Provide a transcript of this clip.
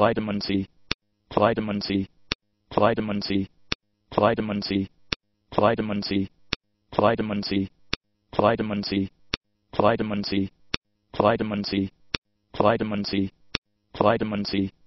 vitamin C, vitamin C, vitamin C, vitamin C, vitamin C, vitamin C, vitamin C, vitamin C, vitamin C, vitamin C, vitamin C.